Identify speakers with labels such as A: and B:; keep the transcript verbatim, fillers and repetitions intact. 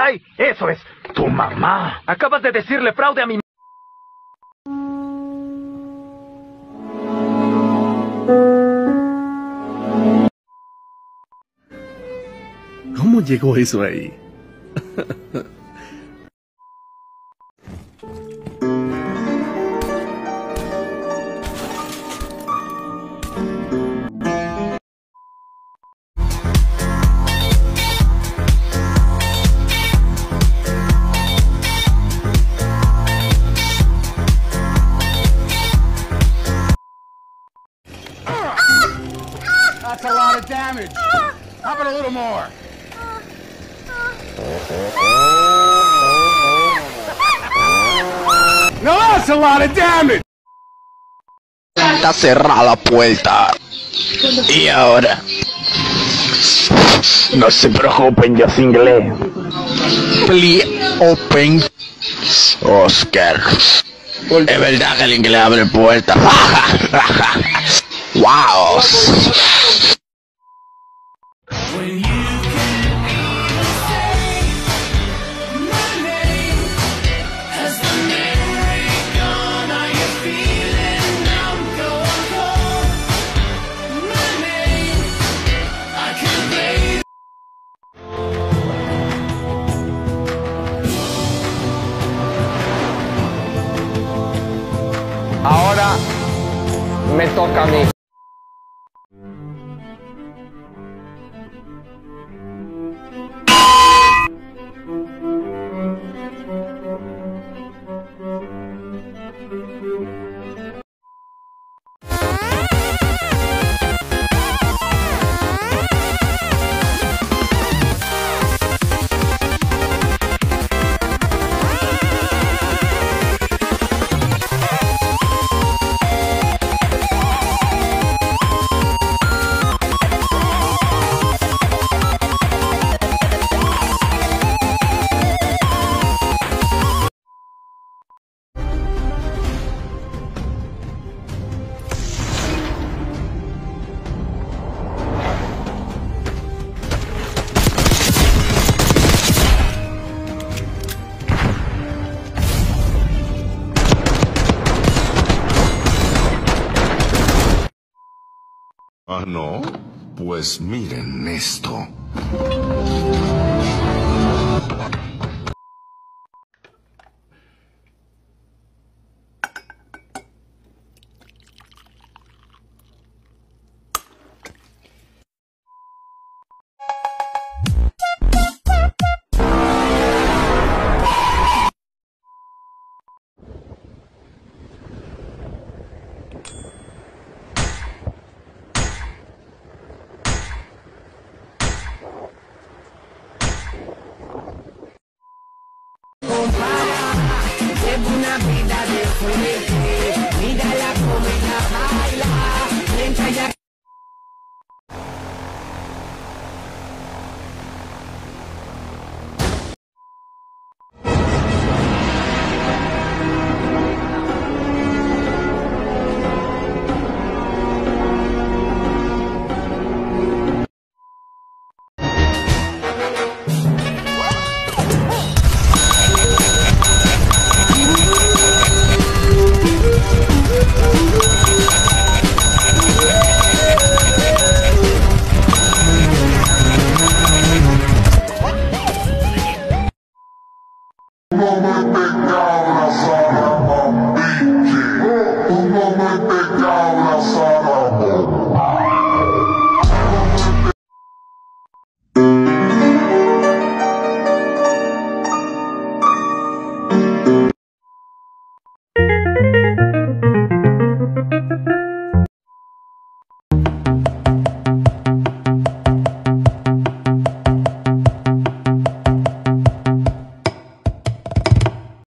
A: caray. Eso es tu mamá. Acabas de decirle fraude a mi...
B: ¿Cómo llegó eso ahí?
C: That's a lot of damage. How about a little more? No, that's a lot of damage.
D: Está cerrada la puerta. Y ahora. No se preocupen, yo sé inglés. Please open. Oscar. Es verdad que el inglés abre puertas. Wow.
E: Ahora me toca a mí.
F: Ah, ¿no? Pues miren esto.
G: Llevo una vida de suerte, mírala como ella baila, mientras ella...
F: No me vengas.